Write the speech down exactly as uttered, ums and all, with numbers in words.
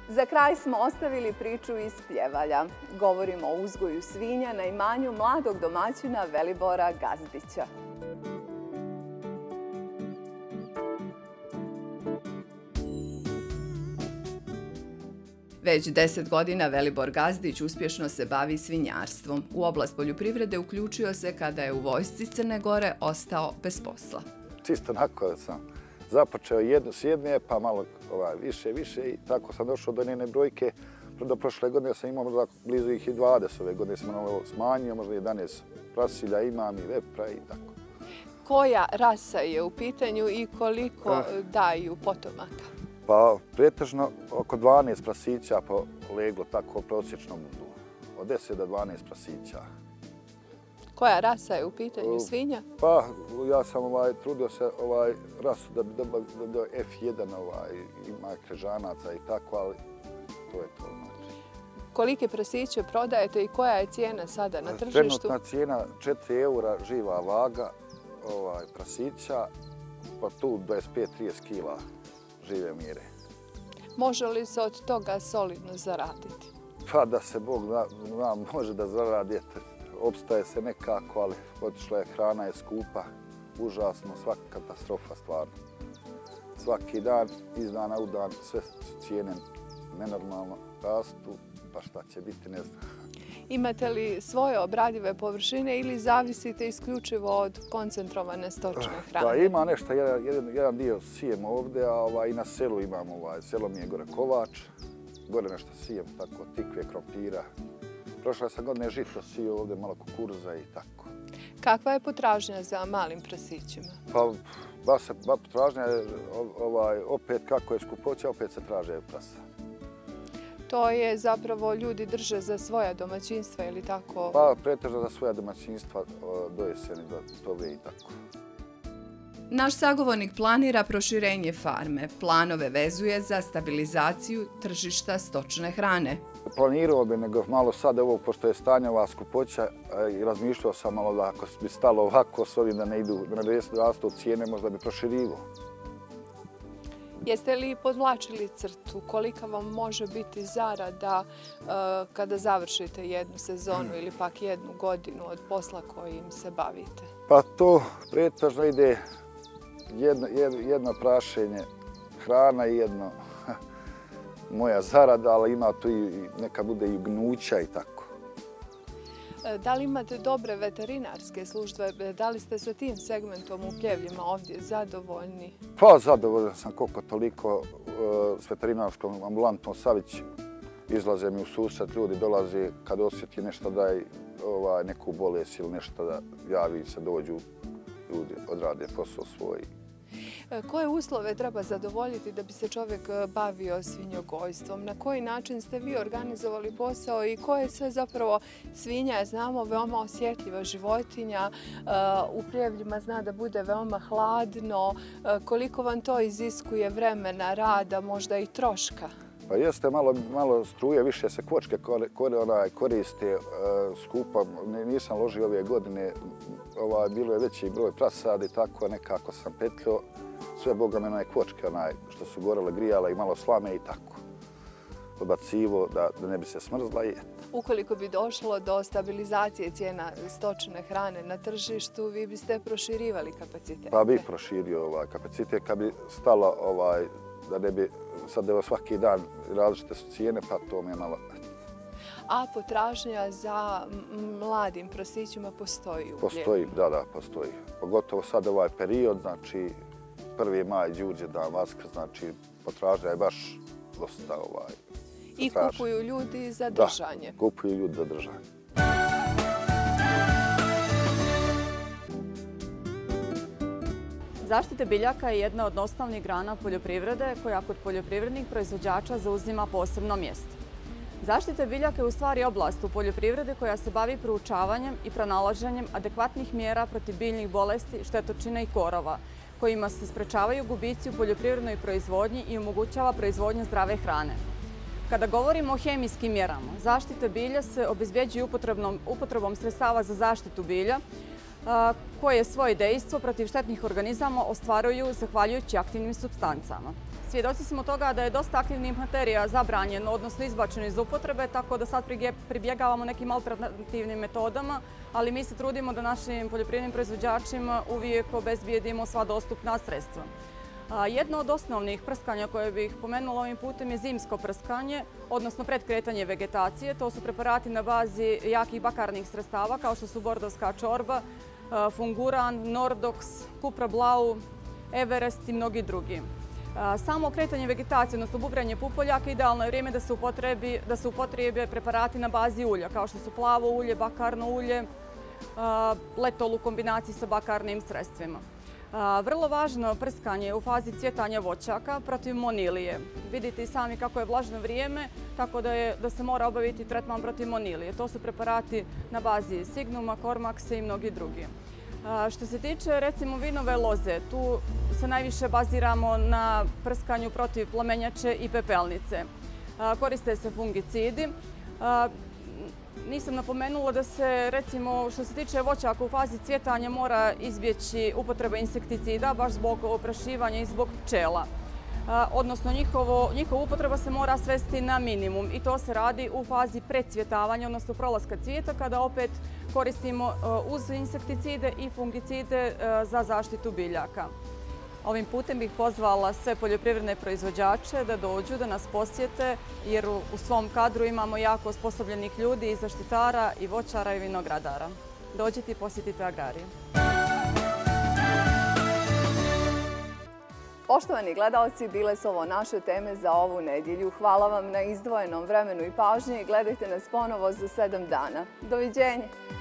Za kraj smo ostavili priču iz Pljevalja. Govorimo o uzgoju svinja na imanju mladog domaćina Velibora Gazdića. Već deset godina Velibor Gazdić uspješno se bavi svinjarstvom. U oblast poljoprivrede uključio se kada je u vojsci Crne Gore ostao bez posla. Čisto onako sam započeo jednu s jedne, pa malo ovaj, više, više i tako sam došao do njene brojke. Do prošle godine sam imao možda blizu ih i dvadeset, ove godine sam malo smanjio, možda jedanaest prasilja imam i vepra i tako. Koja rasa je u pitanju i koliko Ah. daju potomaka? Pa pretežno oko dvanaest prasića po leglo, tako prosječno budu. Od deset do dvanaest prasića. Koja rasa je u pitanju svinja? Pa ja sam ovaj, trudio se ovaj, rasu da bi do F jedan ovaj, ima krežanaca i tako, ali to je to. Znači. Kolike prasiće prodajete i koja je cijena sada na tržištu? Trenutna cijena četiri eura živa vaga ovaj, prasića, pa tu dvadeset pet do trideset kila žive mire. Može li se od toga solidno zaraditi? Pa da se Bog zna, može da zaradi, opstaje se nekako, ali otišla je, hrana je skupa, užasno, svaka katastrofa stvarno. Svaki dan, iz dana u dan, sve cijene nenormalno rastu, pa šta će biti, ne znam. Imate li svoje obradive površine ili zavisite isključivo od koncentrovane stočne hrane? Da, ima nešto, jedan, jedan, jedan dio sijem ovdje, a ovaj, i na selu imam, ovaj, selo mi je gore Kovač, gore nešto sijem, tako, tikve, krompira. Prošle sam godine žito sio ovdje, malo kukuruza i tako. Kakva je potražnja za malim prasićima? Pa, ba se, ba potražnja je, ovaj, opet kako je skupoća, opet se traže prasa. To je zapravo ljudi drže za svoja domaćinstva ili tako? Pa, pretežno za svoja domaćinstva, dojeseni za tove i tako. Naš sagovornik planira proširenje farme. Planove vezuje za stabilizaciju tržišta stočne hrane. Planirao bi, nego malo sad ovo, pošto je stanje ova skupoća, i razmišljao sam malo da ako bi stalo ovako s ovim da ne idu, da ne rastu cijene, možda bi proširivo. Jeste li podvlačili crtu? Kolika vam može biti zarada uh, kada završite jednu sezonu ili pak jednu godinu od posla kojim se bavite? Pa to pretežno ide jedno, jedno prašenje hrana i jedno moja zarada, ali ima tu i neka bude i gnuća i tako. Da li imate dobre veterinarske službe? Da li ste sa tim segmentom u Pljevljima ovdje zadovoljni? Pa zadovoljan sam koliko toliko s veterinarskom ambulantom Savić. Izlaze mi u susret, ljudi dolaze kad osjeti nešto da je ovaj, neku bolest ili nešto da javi se, dođu, ljudi odrade posao svoj. Koje uslove treba zadovoljiti da bi se čovjek bavio svinjogojstvom? Na koji način ste vi organizovali posao i koje sve zapravo svinja je, znamo, veoma osjetljiva životinja, u Pljevljima zna da bude veoma hladno, koliko vam to iziskuje vremena, rada, možda i troška? Pa jeste, malo, malo struje, više se kvočke kore, onaj, koriste skupa. Nisam ložio ove godine, ovaj, bilo je veći broj prasada i tako, nekako sam petljao. Sve boga me onaj kvočke, onaj, što su gorele, grijala i malo slame i tako. Odbacivo da, da ne bi se smrzla i Ukoliko bi došlo do stabilizacije cijena stočne hrane na tržištu, vi biste proširivali kapacitete? Pa bih proširio ovaj kapacitet kad bi stala ovaj, da ne bi sad evo svaki dan različite su cijene, pa to mi je malo... A potražnja za mladim prasićima postoji u Pljevljima? Postoji, da, da, postoji. Pogotovo sad ovaj period, znači prvi maj, Đurđevdan, Vaskrs, znači potražnja je baš dosta ovaj... I kupuju ljudi za držanje? Da, kupuju ljudi za držanje. Zaštita biljaka je jedna od osnovnih grana poljoprivrede koja kod poljoprivrednih proizvođača zauzima posebno mjesto. Zaštita biljaka je u stvari oblast u poljoprivredi koja se bavi proučavanjem i pronalaženjem adekvatnih mjera protiv biljnih bolesti, štetočina i korova, kojima se sprečavaju gubici u poljoprivrednoj proizvodnji i omogućava proizvodnja zdrave hrane. Kada govorimo o hemijskim mjerama, zaštita bilja se obezbjeđuje upotrebom sredstava za zaštitu bilja, koje svoje dejstvo protiv štetnih organizama ostvaruju zahvaljujući aktivnim supstancama. Svjedoci smo toga da je dosta aktivnih materija zabranjeno, odnosno izbačeno iz upotrebe, tako da sad pribjegavamo nekim alternativnim metodama, ali mi se trudimo da našim poljoprivrednim proizvođačima uvijek obezbijedimo sva dostupna sredstva. Jedno od osnovnih prskanja koje bih pomenula ovim putem je zimsko prskanje, odnosno predkretanje vegetacije. To su preparati na bazi jakih bakarnih sredstava kao što su bordovska čorba, funguran, nordox, kupra blau, everest i mnogi drugi. Samo kretanje vegetacije, odnosno bubranje pupoljaka, idealno je vrijeme da se upotrijebe preparati na bazi ulja, kao što su plavo ulje, bakarno ulje, letol u kombinaciji sa bakarnim sredstvima. Vrlo važno prskanje je u fazi cvjetanja voćaka protiv monilije. Vidite i sami kako je vlažno vrijeme, tako da se mora obaviti tretman protiv monilije. To su preparati na bazi Signuma, Cormaxa i mnogi drugi. Što se tiče recimo vinove loze, tu se najviše baziramo na prskanju protiv plamenjače i pepelnice. Koriste se fungicidi. Nisam napomenula da se, recimo, što se tiče voćaka u fazi cvjetanja mora izbjeći upotreba insekticida baš zbog oprašivanja i zbog pčela. Odnosno, njihova upotreba se mora svesti na minimum i to se radi u fazi predcvjetavanja, odnosno prolaska cvijeta, kada opet koristimo uz insekticide i fungicide za zaštitu biljaka. Ovim putem bih pozvala sve poljoprivredne proizvođače da dođu, da nas posjete, jer u svom kadru imamo jako osposobljenih ljudi i zaštitara, i voćara, i vinogradara. Dođite i posjetite agrariju. Poštovani gledalci, bile su ovo naše teme za ovu nedjelju. Hvala vam na izdvojenom vremenu i pažnji i gledajte nas ponovo za sedam dana. Doviđenja!